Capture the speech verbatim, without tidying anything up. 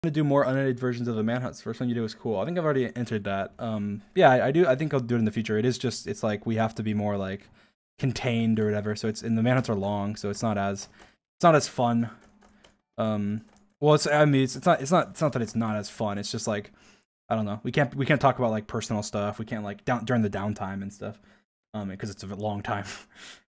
to do more unedited versions of the Manhunts. First one you did was cool. I think I've already entered that. Um, yeah, I, I do. I think I'll do it in the future. It is just, it's like we have to be more like contained or whatever. So it's, and the Manhunts are long, so it's not as, it's not as fun. Um, well, it's, I mean, it's, it's not, it's not, it's not that it's not as fun. It's just like, I don't know. We can't, we can't talk about like personal stuff. We can't like down during the downtime and stuff. Um, because it's a long time.